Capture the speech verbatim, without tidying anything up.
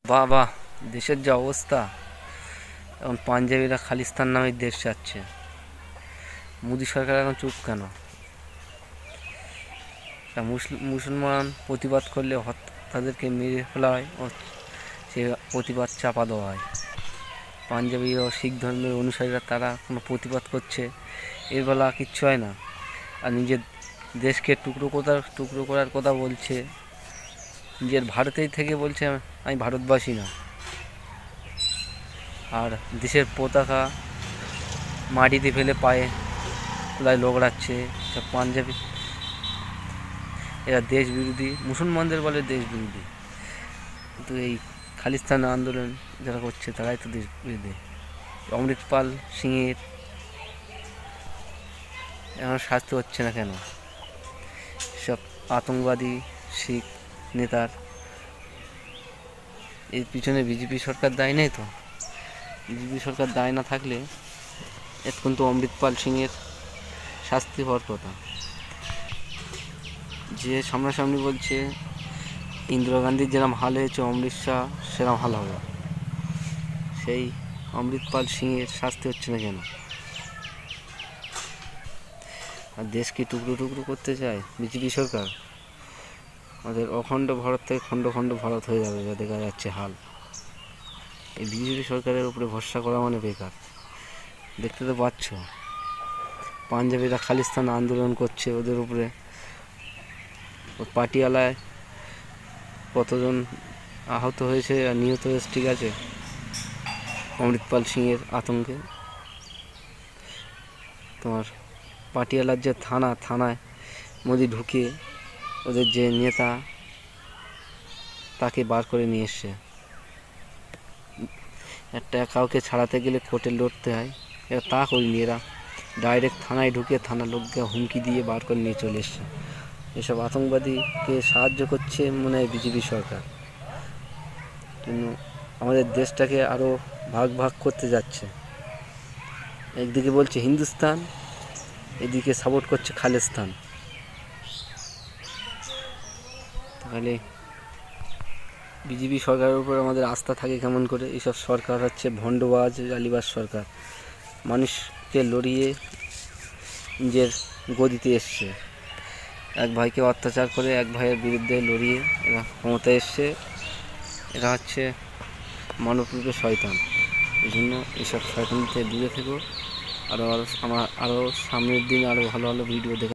বাহ বাহ, দেশের যে অবস্থা এখন পাঞ্জাবিরা খালিস্তান নামে দেশ চাচ্ছে। মোদী সরকার এখন চুপ কেন? মুসলমান প্রতিবাদ করলে তাদেরকে মেরে ফেলা হয় ও সে প্রতিবাদ চাপা দেওয়া হয়। পাঞ্জাবি ও শিখ ধর্মের অনুসারীরা তারা কোনো প্রতিবাদ করছে, এর বেলা কিচ্ছু হয় না, আর নিজের দেশকে টুকরো করার টুকরো করার কথা বলছে। নিজের ভারতেই থেকে বলছে আমি ভারতবাসী না, আর দেশের পতাকা মাটিতে ফেলে পায়ে তোলায় লোকড়াচ্ছে। সব পাঞ্জাবি, এরা দেশ বিরোধী, মুসলমানদের বলে দেশ বিরোধী, কিন্তু এই খালিস্তান আন্দোলন যারা করছে তারাই তো দেশ বিরোধী। অমৃতপাল সিংয়ের এখন শাস্তি হচ্ছে না কেন? সব আতঙ্কবাদী শিখ নেতার এর পিছনে বিজেপি সরকার দায়ী নেই তো? বিজেপি সরকার দায়ী না থাকলে এখন তো অমৃতপাল সিংয়ের শাস্তি হওয়ার কথা। যে সামনাসামনি বলছে ইন্দিরা গান্ধীর যেরকম হাল হয়েছে অমৃত শাহ সেরকম হাল হবে, সেই অমৃতপাল সিংয়ের শাস্তি হচ্ছে না কেন? আর দেশকে টুকরো টুকরো করতে চায় বিজেপি সরকার। আমাদের অখণ্ড ভারত থেকে খণ্ড খণ্ড ভারত হয়ে যাবে, যা দেখা যাচ্ছে হাল। এই বিজেপি সরকারের উপরে ভরসা করা মানে বেকার। দেখতে তো পাচ্ছ পাঞ্জাবিরা খালিস্তান আন্দোলন করছে, ওদের উপরে পাটিয়ালায় কতজন আহত হয়েছে আর নিহত হয়েছে, ঠিক আছে, অমৃতপাল সিংয়ের আতঙ্কে। তোমার পাটিয়ালার যে থানা, থানায় মোদি ঢুকে ওদের যে নেতা তাকে বার করে নিয়ে এসছে। একটা কাউকে ছাড়াতে গেলে কোর্টে লড়তে হয়, এরা তা করিনি, এরা ডাইরেক্ট থানায় ঢুকে থানার লোককে হুমকি দিয়ে বার করে নিয়ে চলে এসছে। এসব আতঙ্কবাদীকে সাহায্য করছে মনে হয় বিজেপি সরকার, কিন্তু আমাদের দেশটাকে আরও ভাগ ভাগ করতে যাচ্ছে। একদিকে বলছে হিন্দুস্তান, এদিকে সাপোর্ট করছে খালিস্তান। তাহলে বিজেপি সরকারের উপর আমাদের আস্থা থাকে কেমন করে? এইসব সরকার হচ্ছে ভণ্ডবাজ, জালিবাজ সরকার। মানুষকে লড়িয়ে নিজের গদিতে এসছে, এক ভাইকে অত্যাচার করে এক ভাইয়ের বিরুদ্ধে লড়িয়ে এরা ক্ষমতায় এসছে। এরা হচ্ছে মানবরূপে শয়তান। এই জন্য এইসব শয়তান থেকে দূরে থেকো। আরও আরও আমার আরও সামনের দিন আরও ভালো ভালো ভিডিও দেখা।